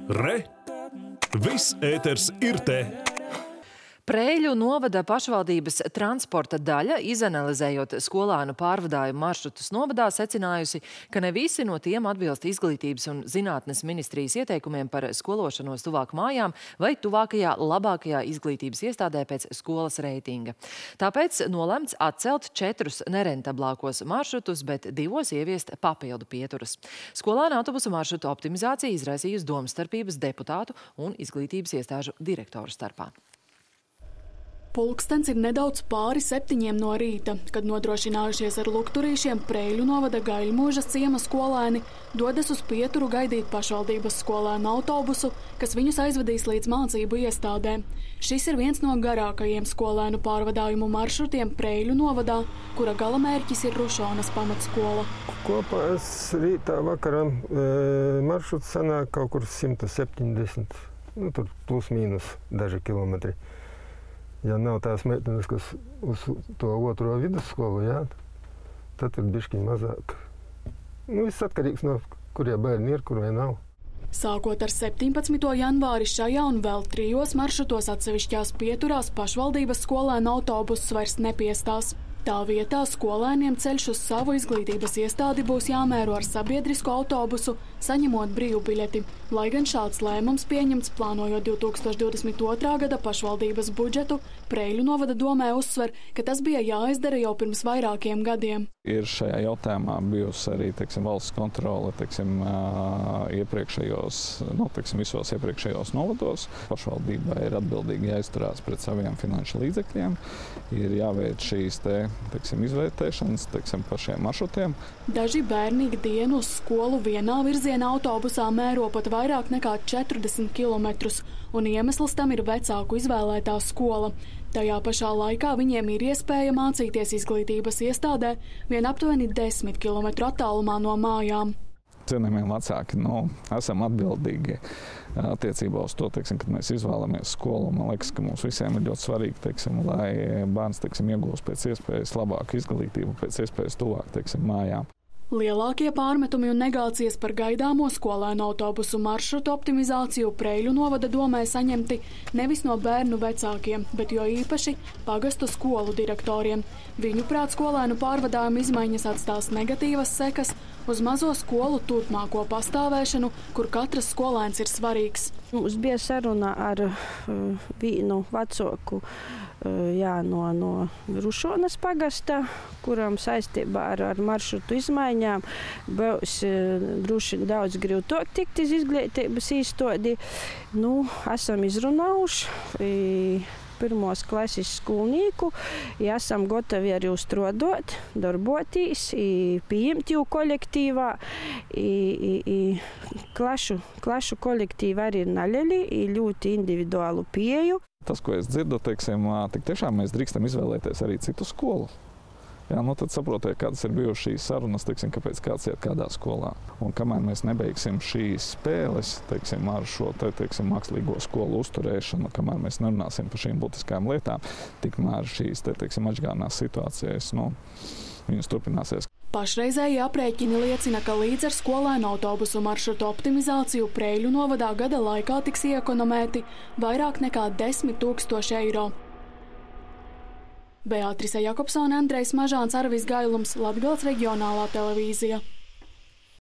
Re! Viss ēters ir te! Preiļu novada pašvaldības transporta daļa, izanalizējot skolēnu pārvadājumu maršrutus novadā, secinājusi, ka ne visi no tiem atbilst Izglītības un zinātnes ministrijas ieteikumiem par skološanos tuvāk mājām vai tuvākajā labākajā izglītības iestādē pēc skolas reitinga. Tāpēc nolemts atcelt 4 nerentablākos maršrutus, bet 2 ieviest papildu pieturas. Skolēnu autobusu maršrutu optimizācija izraisījusi domstarpības deputātu un izglītības iestāžu direktoru starpā. Pulkstens ir nedaudz pāri 7 no rīta, kad nodrošinājušies ar lukturīšiem Preiļu novada Gaļmužas ciema skolēni dodas uz pieturu gaidīt pašvaldības skolēnu autobusu, kas viņus aizvedīs līdz mācību iestādēm. Šis ir viens no garākajiem skolēnu pārvadājumu maršrutiem Preiļu novadā, kura galamērķis ir Rušonas pamatskola. Kopā rītā vakaram maršruts sanāk kaut kur 170, tur plus mīnus daži kilometri. Ja nav tās meitenes, kas uz to otro vidusskolu, jā, tad ir bišķiņ mazāk. Viss atkarīgs no kurie bērni ir, kur vai nav. Sākot ar 17. janvāri šajā un vēl 3 maršrutos atsevišķās pieturās pašvaldības skolēnu autobusus vairs nepiestās. Tā vietā skolēniem ceļš uz savu izglītības iestādi būs jāmēro ar sabiedrisko autobusu, saņemot brīvbiļeti. Lai gan šāds lēmums pieņemts plānojot 2022. gada pašvaldības budžetu, Preiļu novada domē uzsver, ka tas bija jāizdara jau pirms vairākiem gadiem. Ir šajā jautājumā bijusi arī valsts kontrole iepriekšējos, visos iepriekšējos novados. Pašvaldībai ir atbildīgi jāizturās pret saviem finanšu līdzekļiem, ir jāveic šīs izvērtēšanas par šiem maršrutiem. Daži bērni ikdienu uz skolu vienā virziena autobusā mēro pat vairāk nekā 40 kilometrus, un iemesls tam ir vecāku izvēlētā skola. Tajā pašā laikā viņiem ir iespēja mācīties izglītības iestādē vien aptuveni 10 kilometru attālumā no mājām. Cienījamie vecāki, esam atbildīgi attiecībā uz to, kad mēs izvēlamies skolu. Man liekas, ka mums visiem ir ļoti svarīgi, lai bērns iegūst pēc iespējas labāku izglītību, pēc iespējas tuvāk mājām. Lielākie pārmetumi un negācijas par gaidāmo skolēnu autobusu maršrutu optimizāciju Preiļu novada domē saņemti nevis no bērnu vecākiem, bet jo īpaši pagastu skolu direktoriem. Viņuprāt, skolēnu pārvadājuma izmaiņas atstās negatīvas sekas uz mazo skolu turpmāko pastāvēšanu, kur katrs skolēns ir svarīgs. Mums bija saruna ar vienu vecāku no Rušonas pagasta, kuram saistībā ar maršrutu izmaiņām būs droši daudz grūtāk tikt iz izglītības īstodi. Esam izrunājuši 1. klases skolnieku, esam gatavi arī uzstrādāt, darboties, pieņemt jau kolektīvā. Klašu kolektīva arī ir naļaļi, ļoti individuālu pieeju. Tas, ko es dzirdu, tik tiešām mēs drīkstam izvēlēties arī citu skolu. Tad saprotiet, kādas ir bijušas šīs sarunas, kāpēc kāds iet kādā skolā. Un kamēr mēs nebeigsim šīs spēles, ar šo mākslīgo skolu uzturēšanu, kamēr mēs nerunāsim par šīm būtiskām lietām, tikmēr šīs atšķirīgās situācijas, viņas turpināsies. Pašreizēji aprēķini liecina, ka līdz ar skolēnu autobusu maršrutu optimizāciju Preiļu novadā gada laikā tiks iekonomēti vairāk nekā 10 000 eiro. Beātrise Jakobsone, Andrejs Mažāns, Arvis Gailums, Latgales reģionālā televīzija.